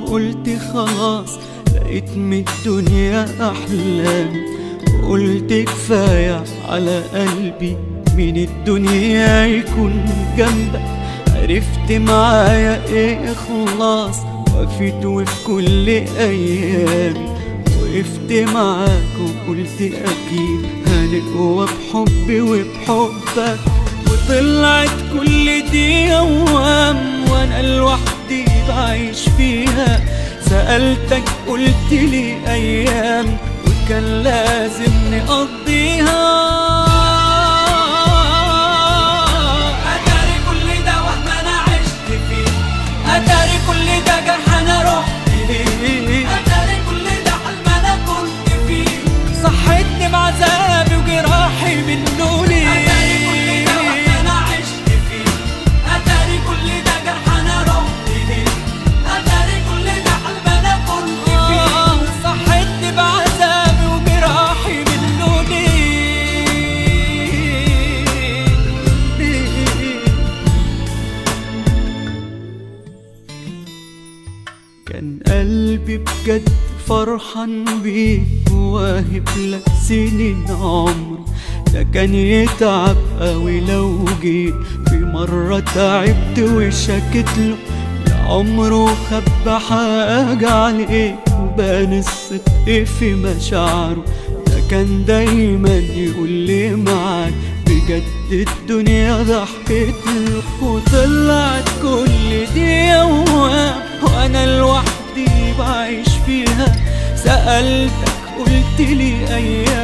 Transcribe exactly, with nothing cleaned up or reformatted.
وقلت خلاص لقيت من الدنيا أحلامي، وقلت كفاية على قلبي من الدنيا يكون جنبك. عرفت معايا ايه إخلاص، وقفت وفي كل أيامي وقفت معاك وقلت أكيد هنقوى بحبي وبحبك. وطلعت كل دي أوهام وأنا لوحدي بعيش فيها. سألتك قلت لي أيام وكان لازم نقضيها. أتاري كل ده وهم أنا عشت فيه، أتاري كل ده جرح أنا رحت ليه، أتاري كل ده حلم أنا كنت فيه. صحتني بعذابي وجراحي منه ليه. أتاري كل ده وهم أنا عشت فيه، أتاري كل ده جرح أنا رحت ليه، أتاري كل ده حلم أنا كنت فيه. صحتني بعذابي وجراحي منه ليه. كان قلبي بجد فرحان بيك وواهب لك سنين عمري. ده كان يتعب قوي لو جيت في مرة تعبت وشكت له. لعمره خبى حاجة عليك وبان الصدق في مشاعره. ده كان دايما يقول لي معاك بجد الدنيا ضحكت له. وطلعت كل دي أوهام وأنا لوحدي بعيش فيها. سألتك قلت لي أيام